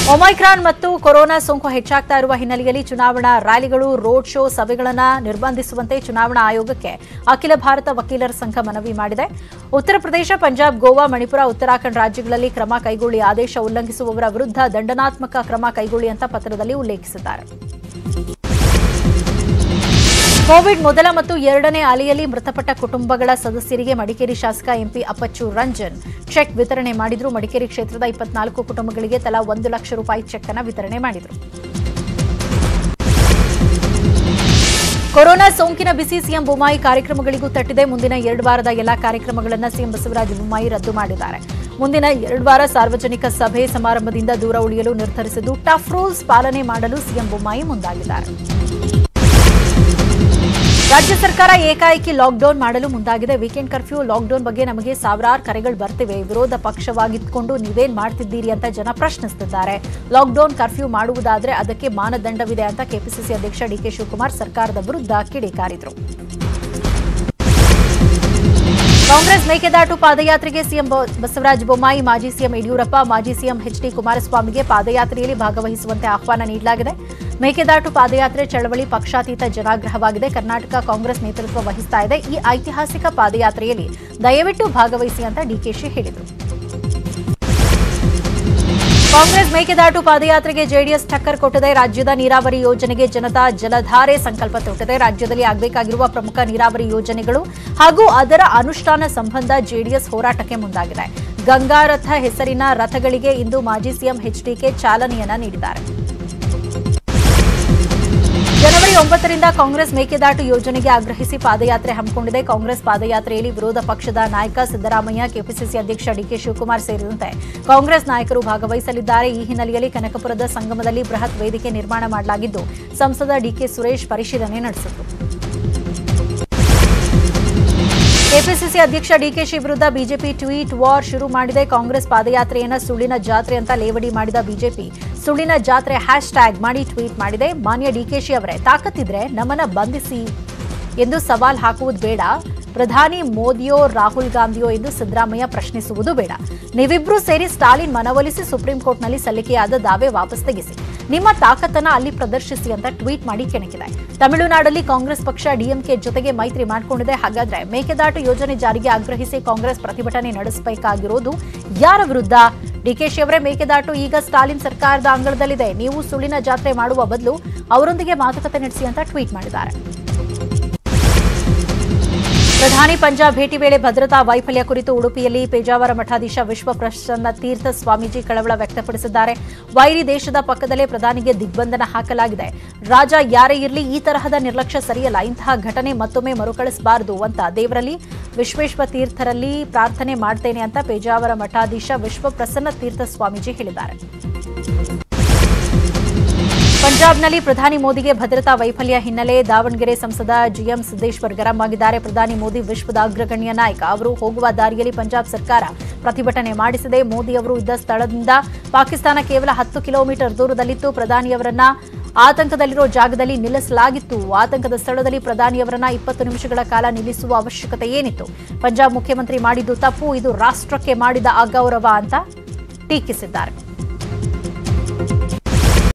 Omicron ಮತ್ತು corona ಸೋಂಕು ಹೆಚ್ಚಾಗ್ತಾ ಇರುವ ಹಿನ್ನೆಲೆಯಲ್ಲಿ ಚುನಾವಣಾ ರ್ಯಾಲಿಗಳು, ರೋಡ್ ಶೋ, ಸಭೆಗಳನ್ನು ನಿರ್ಬಂಧಿಸುವಂತೆ ಚುನಾವಣಾ ಆಯೋಗಕ್ಕೆ ಅಖಿಲ ಭಾರತ ವಕೀಲರ ಸಂಘ ಮನವಿ ಮಾಡಿದೆ. ಉತ್ತರ ಪ್ರದೇಶ, ಪಂಜಾಬ್, ಗೋವಾ, ಮಣಿಪುರ, ಉತ್ತರಾಖಂಡ್ ರಾಜ್ಯಗಳಲ್ಲಿ ಕ್ರಮ ಕೈಗೊಳ್ಳಿ, ಆದೇಶ ಉಲ್ಲಂಘಿಸುವವರ ವಿರುದ್ಧ ದಂಡನಾತ್ಮಕ ಕ್ರಮ ಕೈಗೊಳ್ಳಿ ಅಂತ ಪತ್ರದಲ್ಲಿ ಉಲ್ಲೇಖಿಸಿದ್ದಾರೆ. ಕೋವಿಡ್ ಮೊದಲ ಮತ್ತು ಎರಡನೇ ಅಲೆಯಲ್ಲಿ ಮೃತಪಟ್ಟ ಕುಟುಂಬಗಳ ಸದಸ್ಯರಿಗೆ ಮಡಿಕೇರಿ ಶಾಸಕ ಎಂಪಿ ಅಪ್ಪಚ್ಚು ರಂಜನ್ ಚೆಕ್ ವಿತರಣೆ ಮಾಡಿದ್ರು. ಮಡಿಕೇರಿ ಕ್ಷೇತ್ರದ 24 ಕುಟುಂಬಗಳಿಗೆ ತಲಾ 1 ಲಕ್ಷ ರೂಪಾಯಿ ಚೆಕ್ ಅನ್ನು ವಿತರಣೆ ಮಾಡಿದರು. ಕೊರೋನಾ ಸೋಂಕಿನ ಬಿಸಿ ಸಿಎಂ ಬೊಮ್ಮಾಯಿ ಕಾರ್ಯಕ್ರಮಗಳಿಗೂ ತಟ್ಟಿದೆ. ಮುಂದಿನ 2 ವಾರದ ಎಲ್ಲಾ ಕಾರ್ಯಕ್ರಮಗಳನ್ನು ಸಿಎಂ ಬಸವರಾಜ ಬೊಮ್ಮಾಯಿ ರದ್ದು ಮಾಡಿದ್ದಾರೆ. ಮುಂದಿನ 2 ವಾರ ಸಾರ್ವಜನಿಕ ಸಭೆ ಸಮಾರಂಭದಿಂದ ದೂರ ಉಳಿಯಲು ನಿರ್ಧರಿಸಿದ್ದು ಟಫ್ ರೂಲ್ಸ್ ಪಾಲನೆ ಮಾಡಲು ಸಿಎಂ ಬೊಮ್ಮಾಯಿ ಮುಂದಾಗಿದ್ದಾರೆ. ರಾಜ್ಯ ಸರ್ಕಾರ ಏಕಾಏಕಿ ಲಾಕ್ಡೌನ್ ಮಾಡಲು ಮುಂದಾಗಿದೆ. ವೀಕೆಂಡ್ ಕರ್ಫ್ಯೂ, ಲಾಕ್ಡೌನ್ ಬಗ್ಗೆ ನಮಗೆ ಸಾವಿರಾರು ಕರೆಗಳು ಬರ್ತಿವೆ. ವಿರೋಧ ಪಕ್ಷವಾಗಿದ್ದುಕೊಂಡು ನೀವೇನ್ ಮಾಡ್ತಿದ್ದೀರಿ ಅಂತ ಜನ ಪ್ರಶ್ನಿಸುತ್ತಿದ್ದಾರೆ. ಲಾಕ್ಡೌನ್, ಕರ್ಫ್ಯೂ ಮಾಡುವುದಾದ್ರೆ ಅದಕ್ಕೆ ಮಾನದಂಡವಿದೆ ಅಂತ ಕೆಪಿಸಿಸಿ ಅಧ್ಯಕ್ಷ ಡಿಕೆ ಶಿವಕುಮಾರ್ ಸರ್ಕಾರದ ವಿರುದ್ಧ ಕಿಡಿಕಾರಿದರು. ಕಾಂಗ್ರೆಸ್ ಮೇಕೆದಾಟು ಪಾದಯಾತ್ರೆಗೆ ಸಿಎಂ ಬಸವರಾಜ ಬೊಮ್ಮಾಯಿ, ಮಾಜಿ ಸಿಎಂ ಯಡಿಯೂರಪ್ಪ, ಮಾಜಿ ಸಿಎಂ ಎಚ್ಡಿ ಕುಮಾರಸ್ವಾಮಿಗೆ ಪಾದಯಾತ್ರೆಯಲ್ಲಿ ಭಾಗವಹಿಸುವಂತೆ ಆಹ್ವಾನ ನೀಡಲಾಗಿದೆ. ಮೇಕೆದಾಟು ಪಾದಯಾತ್ರೆ ಚಳವಳಿ ಪಕ್ಷಾತೀತ ಜನಾಗ್ರಹವಾಗಿದೆ. ಕರ್ನಾಟಕ ಕಾಂಗ್ರೆಸ್ ನೇತೃತ್ವ ವಹಿಸ್ತಾ ಇದೆ. ಈ ಐತಿಹಾಸಿಕ ಪಾದಯಾತ್ರೆಯಲ್ಲಿ ದಯವಿಟ್ಟು ಭಾಗವಹಿಸಿ ಅಂತ ಡಿಕೆಶಿ ಹೇಳಿದರು. ಕಾಂಗ್ರೆಸ್ ಮೇಕೆದಾಟು ಪಾದಯಾತ್ರೆಗೆ ಜೆಡಿಎಸ್ ಟಕ್ಕರ್ ಕೊಟ್ಟಿದೆ. ರಾಜ್ಯದ ನೀರಾವರಿ ಯೋಜನೆಗೆ ಜನತಾ ಜಲಧಾರೆ ಸಂಕಲ್ಪ ತೊಟ್ಟಿದೆ. ರಾಜ್ಯದಲ್ಲಿ ಆಗಬೇಕಾಗಿರುವ ಪ್ರಮುಖ ನೀರಾವರಿ ಯೋಜನೆಗಳು ಹಾಗೂ ಅದರ ಅನುಷ್ಠಾನ ಸಂಬಂಧ ಜೆಡಿಎಸ್ ಹೋರಾಟಕ್ಕೆ ಮುಂದಾಗಿದೆ. ಗಂಗಾರಥ ಹೆಸರಿನ ರಥಗಳಿಗೆ ಇಂದು ಮಾಜಿ ಸಿಎಂ ಎಚ್ಡಿಕೆ ಚಾಲನೆಯನ್ನ ನೀಡಿದ್ದಾರೆ. ಜನವರಿ 9ರಿಂದ ಕಾಂಗ್ರೆಸ್ ಮೇಕೆದಾಟು ಯೋಜನೆಗೆ ಆಗ್ರಹಿಸಿ ಪಾದಯಾತ್ರೆ ಹಮ್ಮಿಕೊಂಡಿದೆ. ಕಾಂಗ್ರೆಸ್ ಪಾದಯಾತ್ರೆಯಲ್ಲಿ ವಿರೋಧ ಪಕ್ಷದ ನಾಯಕ ಸಿದ್ದರಾಮಯ್ಯ, ಕೆಪಿಸಿಸಿ ಅಧ್ಯಕ್ಷ ಡಿಕೆ ಶಿವಕುಮಾರ್ ಸೇರಿದಂತೆ ಕಾಂಗ್ರೆಸ್ ನಾಯಕರು ಭಾಗವಹಿಸಲಿದ್ದಾರೆ. ಈ ಹಿನ್ನೆಲೆಯಲ್ಲಿ ಕನಕಪುರದ ಸಂಗಮದಲ್ಲಿ ಬೃಹತ್ ವೇದಿಕೆ ನಿರ್ಮಾಣ ಮಾಡಲಾಗಿದ್ದು, ಸಂಸದ ಡಿಕೆ ಸುರೇಶ್ ಪರಿಶೀಲನೆ ನಡೆಸಿದರು. ಕೆಪಿಸಿಸಿ ಅಧ್ಯಕ್ಷ ಡಿಕೆಶಿ ವಿರುದ್ಧ ಬಿಜೆಪಿ ಟ್ವೀಟ್ ವಾರ್ ಶುರು ಮಾಡಿದೆ. ಕಾಂಗ್ರೆಸ್ ಪಾದಯಾತ್ರೆಯನ್ನ ಸುಳ್ಳಿನ ಜಾತ್ರೆ ಅಂತ ಲೇವಡಿ ಮಾಡಿದ ಬಿಜೆಪಿ ಸುಳ್ಳಿನ ಜಾತ್ರೆ ಹ್ಯಾಶ್ಟ್ಯಾಗ್ ಮಾಡಿ ಟ್ವೀಟ್ ಮಾಡಿದೆ. ಮಾನ್ಯ ಡಿಕೆಶಿ ಅವರೇ, ತಾಕತ್ತಿದ್ರೆ ನಮ್ಮನ್ನ ಬಂಧಿಸಿ ಎಂದು ಸವಾಲ್ ಹಾಕುವುದು ಬೇಡ. ಪ್ರಧಾನಿ ಮೋದಿಯೋ ರಾಹುಲ್ ಗಾಂಧಿಯೋ ಎಂದು ಸಿದ್ದರಾಮಯ್ಯ ಪ್ರಶ್ನಿಸುವುದು ಬೇಡ. ನೀವಿಬ್ರು ಸೇರಿ ಸ್ಟಾಲಿನ್ ಮನವೊಲಿಸಿ ಸುಪ್ರೀಂ ಕೋರ್ಟ್ನಲ್ಲಿ ಸಲ್ಲಿಕೆಯಾದ ದಾವೆ ವಾಪಸ್ ತೆಗೆಸಿ. ನಿಮ್ಮ ತಾಕತ್ತನ್ನ ಅಲ್ಲಿ ಪ್ರದರ್ಶಿಸಿ ಅಂತ ಟ್ವೀಟ್ ಮಾಡಿ ಕೆಣಕಿದೆ. ತಮಿಳುನಾಡಲ್ಲಿ ಕಾಂಗ್ರೆಸ್ ಪಕ್ಷ ಡಿಎಂಕೆ ಜೊತೆಗೆ ಮೈತ್ರಿ ಮಾಡಿಕೊಂಡಿದೆ. ಹಾಗಾದ್ರೆ ಮೇಕೆದಾಟು ಯೋಜನೆ ಜಾರಿಗೆ ಆಗ್ರಹಿಸಿ ಕಾಂಗ್ರೆಸ್ ಪ್ರತಿಭಟನೆ ನಡೆಸಬೇಕಾಗಿರೋದು ಯಾರ ವಿರುದ್ಧ? ಡಿಕೆಶಿ ಅವರೇ, ಮೇಕೆದಾಟು ಈಗ ಸ್ಟಾಲಿನ್ ಸರ್ಕಾರದ ಅಂಗಳದಲ್ಲಿದೆ. ನೀವು ಸುಳ್ಳಿನ ಜಾತ್ರೆ ಮಾಡುವ ಬದಲು ಅವರೊಂದಿಗೆ ಮಾತುಕತೆ ನಡೆಸಿ ಅಂತ ಟ್ವೀಟ್ ಮಾಡಿದ್ದಾರೆ. ಪ್ರಧಾನಿ ಪಂಜಾಬ್ ಭೇಟಿ ವೇಳೆ ಭದ್ರತಾ ವೈಫಲ್ಯ ಕುರಿತು ಉಡುಪಿಯಲ್ಲಿ ಪೇಜಾವರ ಮಠಾಧೀಶ ವಿಶ್ವಪ್ರಸನ್ನ ತೀರ್ಥ ಸ್ವಾಮೀಜಿ ಕಳವಳ ವ್ಯಕ್ತಪಡಿಸಿದ್ದಾರೆ. ವೈರಿ ದೇಶದ ಪಕ್ಕದಲ್ಲೇ ಪ್ರಧಾನಿಗೆ ದಿಗ್ಬಂಧನ ಹಾಕಲಾಗಿದೆ. ರಾಜ ಯಾರೇ ಇರಲಿ, ಈ ತರಹದ ನಿರ್ಲಕ್ಷ್ಯ ಸರಿಯಲ್ಲ. ಇಂತಹ ಘಟನೆ ಮತ್ತೊಮ್ಮೆ ಮರುಕಳಿಸಬಾರದು ಅಂತ ದೇವರಲ್ಲಿ ವಿಶ್ವೇಶ್ವ ತೀರ್ಥರಲ್ಲಿ ಪ್ರಾರ್ಥನೆ ಮಾಡ್ತೇನೆ ಅಂತ ಪೇಜಾವರ ಮಠಾಧೀಶ ವಿಶ್ವಪ್ರಸನ್ನ ತೀರ್ಥ ಸ್ವಾಮೀಜಿ ಹೇಳಿದ್ದಾರೆ. ಪಂಜಾಬ್ನಲ್ಲಿ ಪ್ರಧಾನಿ ಮೋದಿಗೆ ಭದ್ರತಾ ವೈಫಲ್ಯ ಹಿನ್ನೆಲೆ ದಾವಣಗೆರೆ ಸಂಸದ ಜಿಎಂ ಸಿದ್ದೇಶ್ವರ್ ಗರಂ ಆಗಿದ್ದಾರೆ. ಪ್ರಧಾನಿ ಮೋದಿ ವಿಶ್ವದ ಅಗ್ರಗಣ್ಯ ನಾಯಕ. ಅವರು ಹೋಗುವ ದಾರಿಯಲ್ಲಿ ಪಂಜಾಬ್ ಸರ್ಕಾರ ಪ್ರತಿಭಟನೆ ಮಾಡಿಸಿದೆ. ಮೋದಿ ಅವರು ಇದ್ದ ಸ್ಥಳದಿಂದ ಪಾಕಿಸ್ತಾನ ಕೇವಲ 10 ಕಿಲೋಮೀಟರ್ ದೂರದಲ್ಲಿತ್ತು. ಪ್ರಧಾನಿಯವರನ್ನ ಆತಂಕದಲ್ಲಿರೋ ಜಾಗದಲ್ಲಿ ನಿಲ್ಲಿಸಲಾಗಿತ್ತು. ಆತಂಕದ ಸ್ಥಳದಲ್ಲಿ ಪ್ರಧಾನಿಯವರನ್ನ 20 ನಿಮಿಷಗಳ ಕಾಲ ನಿಲ್ಲಿಸುವ ಅವಶ್ಯಕತೆ ಏನಿತ್ತು? ಪಂಜಾಬ್ ಮುಖ್ಯಮಂತ್ರಿ ಮಾಡಿದ್ದು ತಪ್ಪು. ಇದು ರಾಷ್ಟ್ರಕ್ಕೆ ಮಾಡಿದ ಅಗೌರವ ಅಂತ ಟೀಕಿಸಿದ್ದಾರೆ.